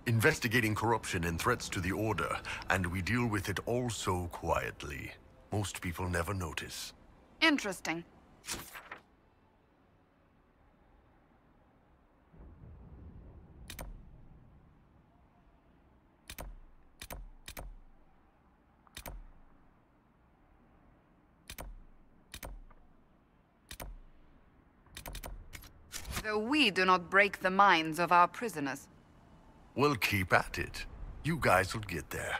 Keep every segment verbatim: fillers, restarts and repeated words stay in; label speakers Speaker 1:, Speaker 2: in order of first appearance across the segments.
Speaker 1: Investigating corruption and threats to the Order, and we deal with it all so quietly. Most people never notice.
Speaker 2: Interesting. Though we do not break the minds of our prisoners.
Speaker 1: Well, keep at it. You guys will get there.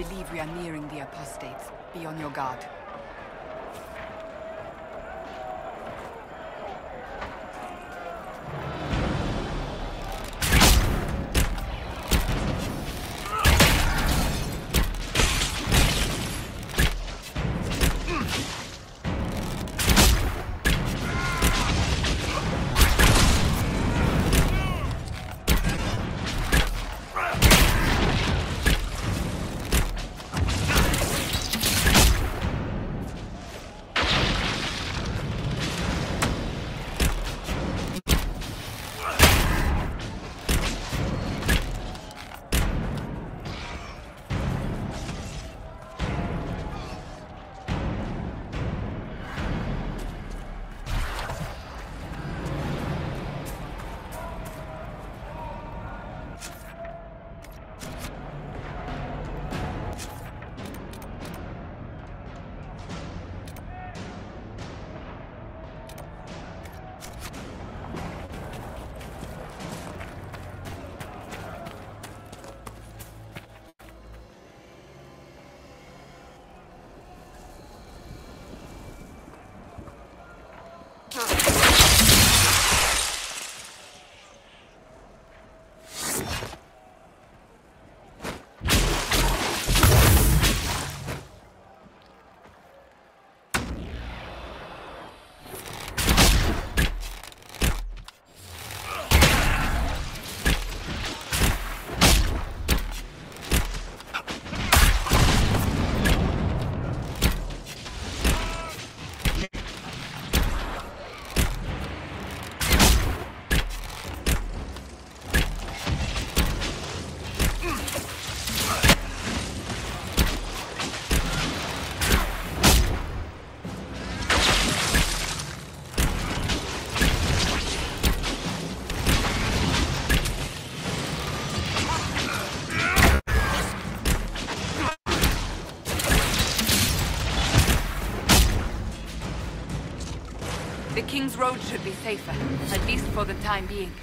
Speaker 2: believe we are nearing the apostates. Be on your guard. The King's Road should be safer, at least for the time being.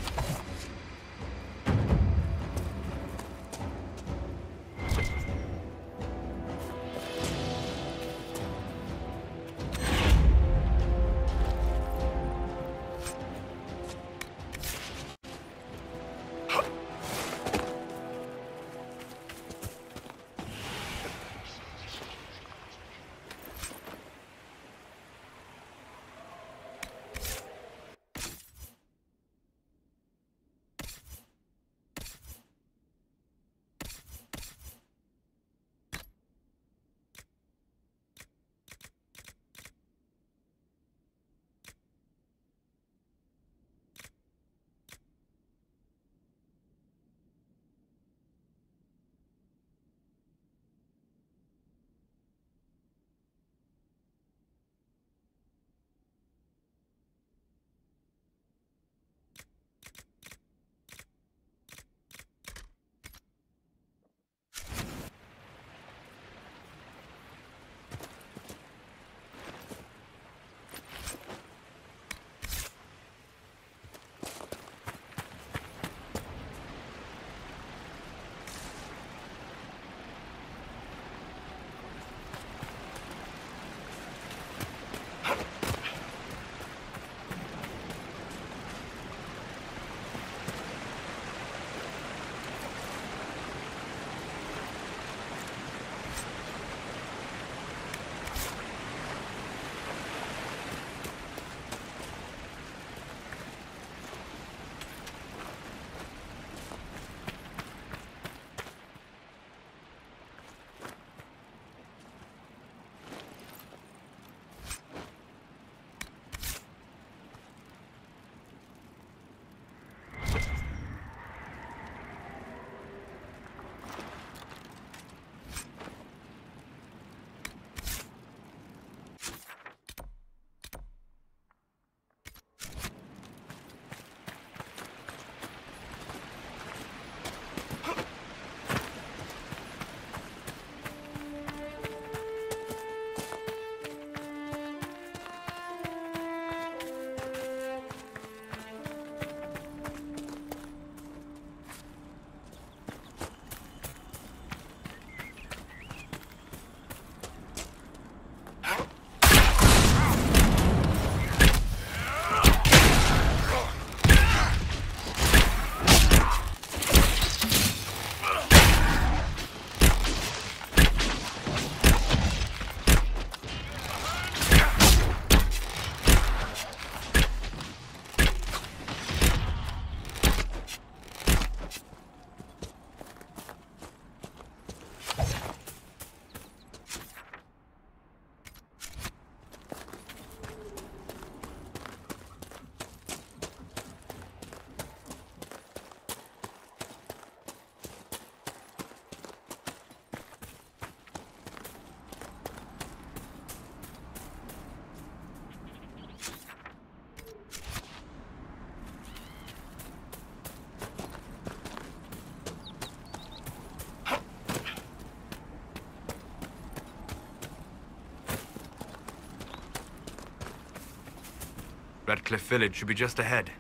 Speaker 3: Redcliffe Village should be just ahead.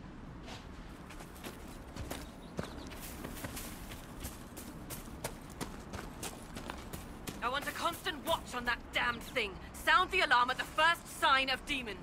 Speaker 2: I want a constant watch on that damned thing. Sound the alarm at the first sign of demons.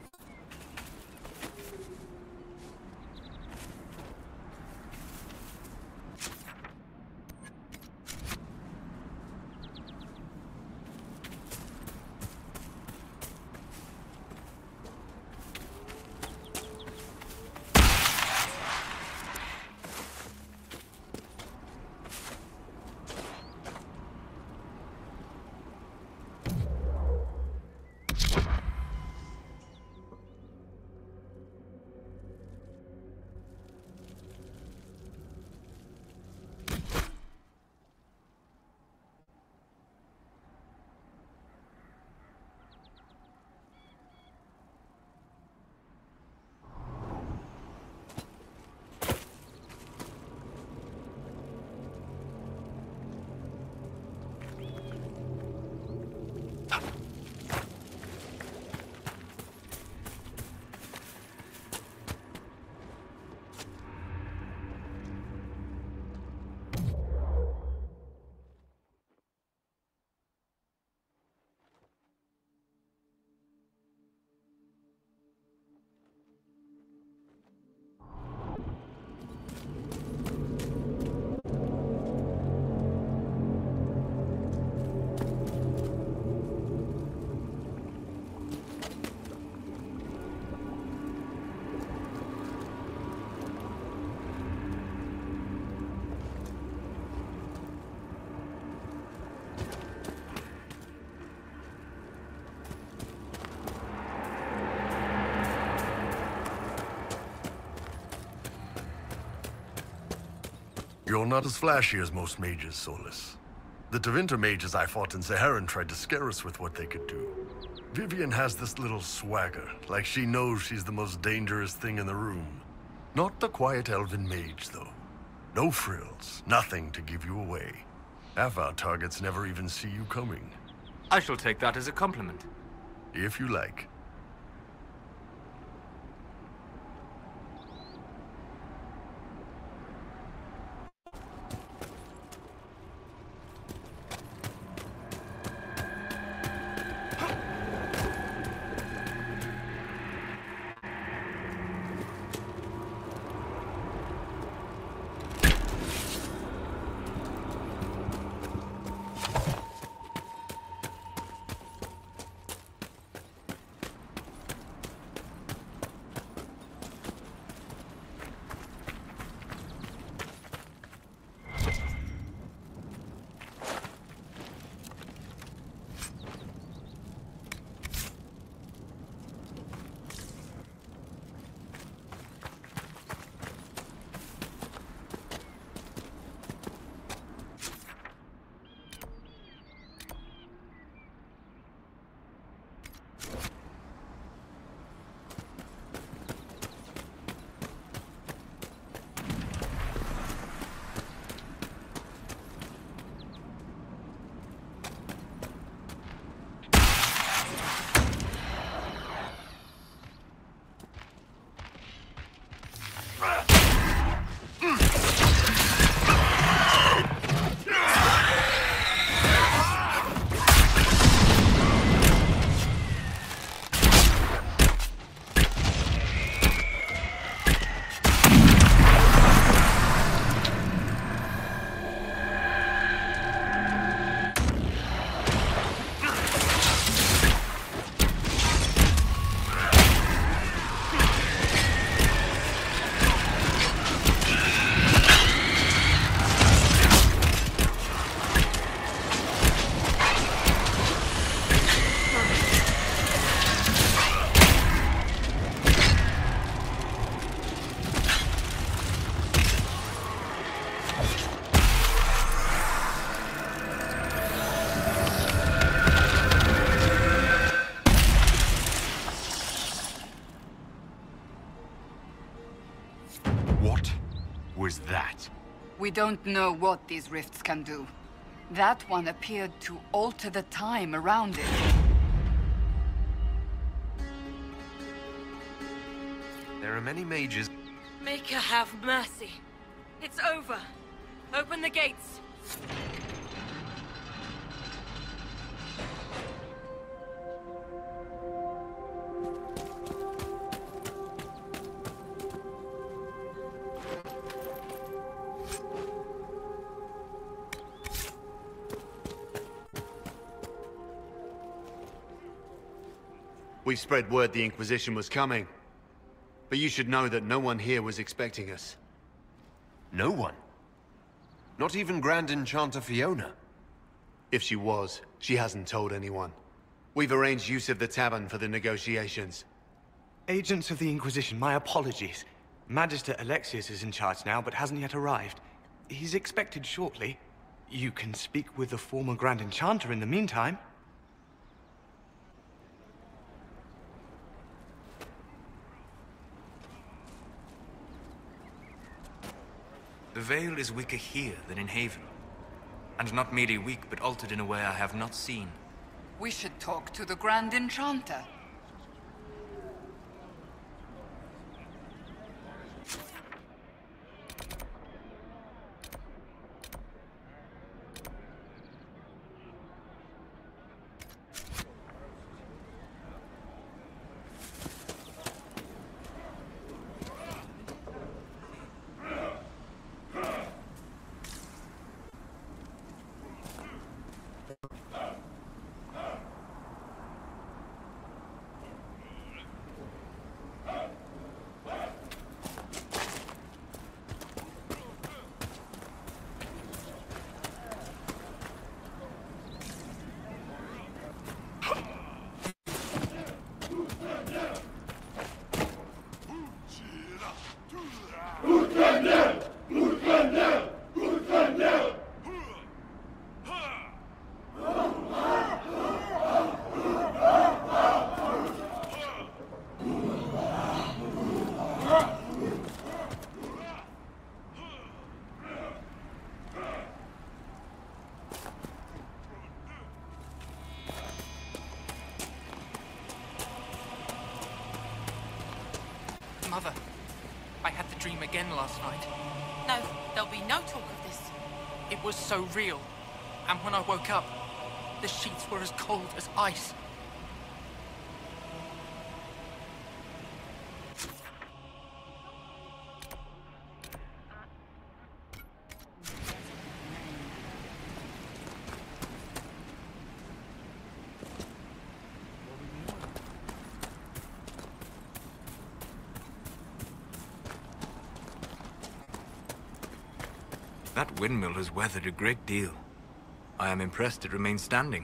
Speaker 1: You're not as flashy as most mages, Solus. The Tevinter mages I fought in Saharan tried to scare us with what they could do. Vivian has this little swagger, like she knows she's the most dangerous thing in the room. Not the quiet elven mage, though. No frills, nothing to give you away. Half our targets never even see you coming.
Speaker 3: I shall take that as a compliment.
Speaker 1: If you like.
Speaker 3: was that?
Speaker 2: We don't know what these rifts can do. That one appeared to alter the time around it.
Speaker 4: are many mages...
Speaker 2: Maker have mercy. It's over. Open the gates.
Speaker 5: We've spread word the Inquisition was coming. But you should know that no one here was expecting us.
Speaker 4: No one? Not even Grand Enchanter Fiona?
Speaker 5: If she was, she hasn't told anyone. We've arranged use of the tavern for the negotiations.
Speaker 6: Agents of the Inquisition, my apologies. Magister Alexius is in charge now, but hasn't yet arrived. He's expected shortly. You can speak with the former Grand Enchanter in the meantime.
Speaker 3: The Veil is weaker here than in Haven. And not merely weak, but altered in a way I have not seen.
Speaker 7: We should talk to the Grand Enchanter.
Speaker 8: Mother, I had the dream again last night.
Speaker 9: No, there'll be no talk of this.
Speaker 8: It was so real. And when I woke up, the sheets were as cold as ice.
Speaker 3: That windmill has weathered a great deal. I am impressed it remains standing.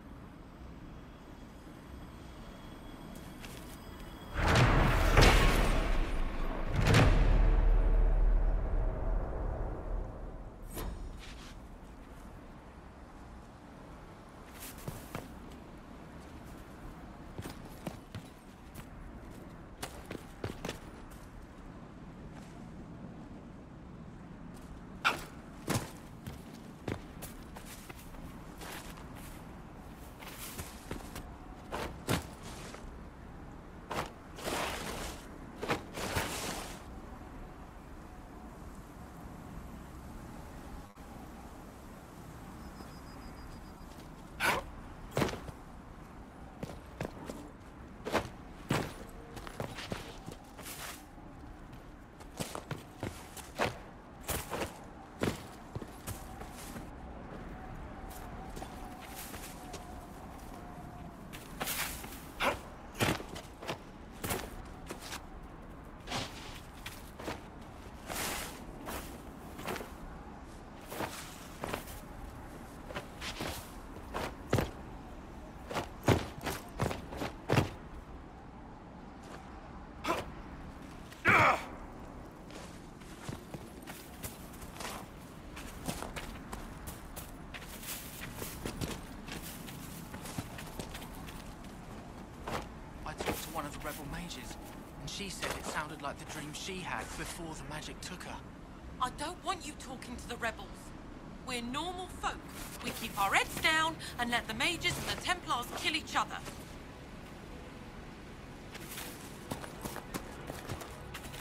Speaker 8: One of the rebel mages, and she said it sounded like the dream she had before the magic took her.
Speaker 9: I don't want you talking to the rebels. We're normal folk. We keep our heads down and let the mages and the Templars kill each other.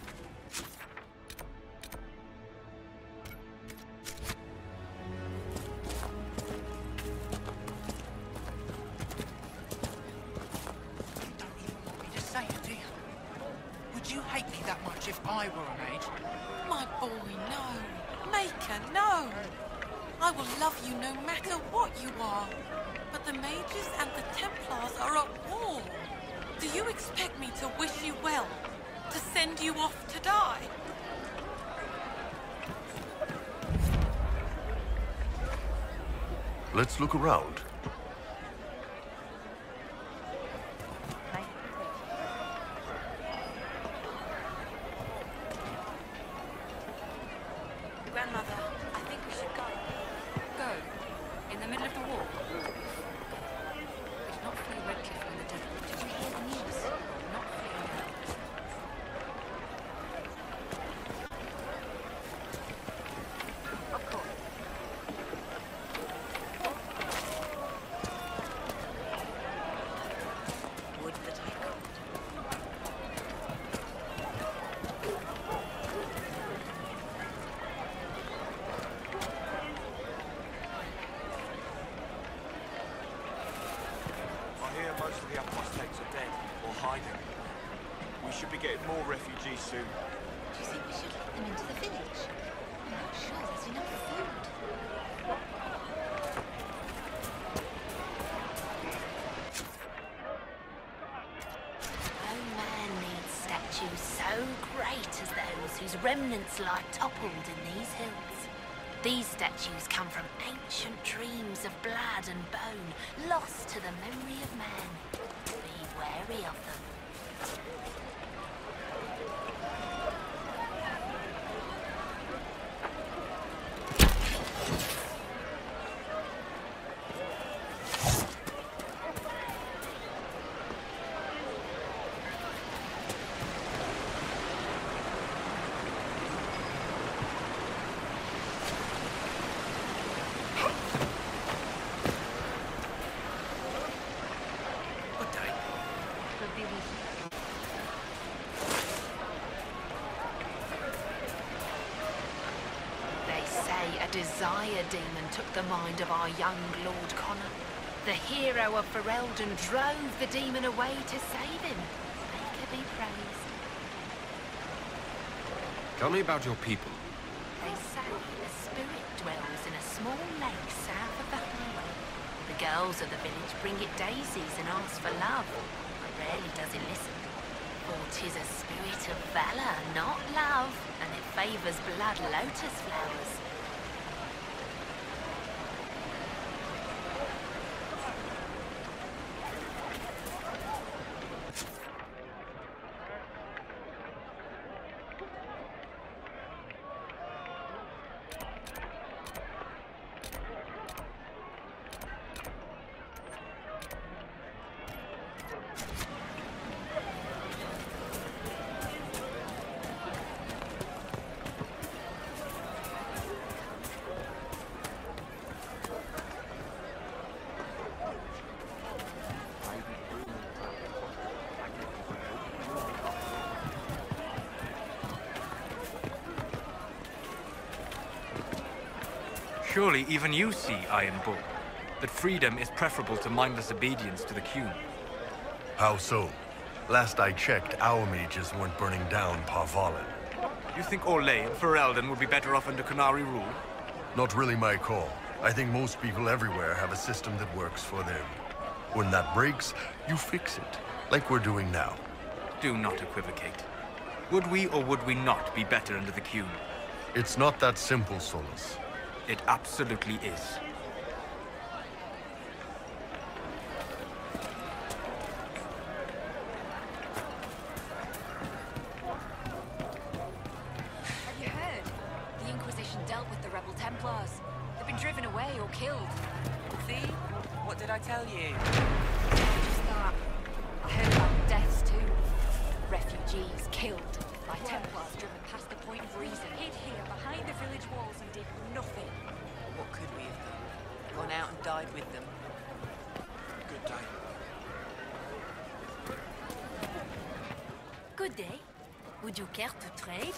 Speaker 8: I were a mage.
Speaker 9: My boy, no. Maker, no. I will love you no matter what you are. But the mages and the Templars are at war. Do you expect me to wish you well? To send you off to die?
Speaker 1: Let's look around.
Speaker 2: Grandmother, I think we should go.
Speaker 7: Go. In the middle of the war. We did not flee Redcliffe when the devil. Did you hear the news? Not flee Redcliffe.
Speaker 2: Of course. Would that I could.
Speaker 10: I hear most of the apostates are dead or hiding. We should be getting more refugees soon.
Speaker 11: Do you think we should let them into the village? I'm not sure there's enough food.
Speaker 12: No man needs statues so great as those whose remnants lie toppled in these hills. These statues come from ancient dreams of blood and bone, lost to the memory of man. Be wary of them. Desire demon took the mind of our young Lord Connor. The hero of Ferelden drove the demon away to save him. Maker be praised.
Speaker 4: Tell me about your people.
Speaker 12: They say a spirit dwells in a small lake south of the highway. The girls of the village bring it daisies and ask for love, but rarely does it listen. For 'tis a spirit of valor, not love, and it favors blood lotus flowers.
Speaker 3: Surely even you see, Iron Bull, that freedom is preferable to mindless obedience to the Queen.
Speaker 1: How so? Last I checked, our mages weren't burning down Parvalen.
Speaker 3: You think Orlais and Ferelden would be better off under Qunari rule?
Speaker 1: Not really my call. I think most people everywhere have a system that works for them. When that breaks, you fix it, like we're doing now.
Speaker 3: Do not equivocate. Would we or would we not be better under the Queen?
Speaker 1: It's not that simple, Solus.
Speaker 3: It absolutely is.
Speaker 11: Have you heard? The Inquisition dealt with the rebel Templars. They've been driven away or killed.
Speaker 8: See? What did I tell you?
Speaker 11: Just that. I heard about deaths too. Refugees killed by Templars driven past the point of reason. Hid here behind the village walls and did nothing.
Speaker 8: What could we have done? Gone out and died with them.
Speaker 10: Good day.
Speaker 12: Good day. Would you care to trade?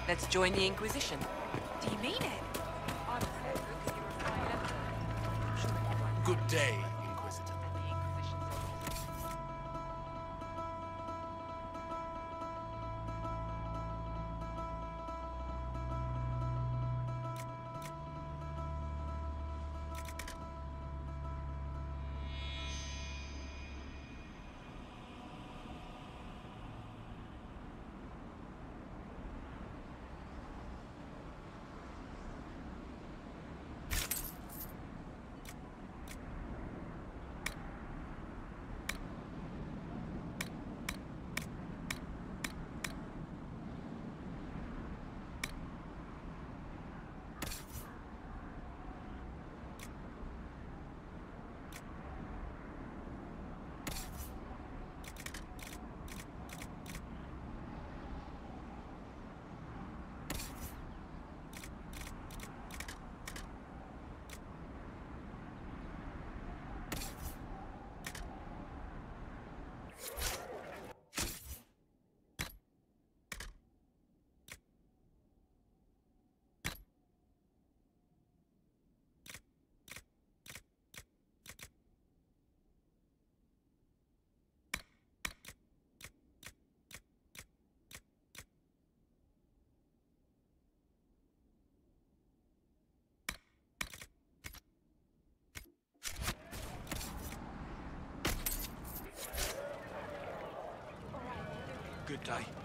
Speaker 2: Let's join the Inquisition.
Speaker 11: Do you mean it?
Speaker 13: Good day, Inquisitor.
Speaker 10: Good day.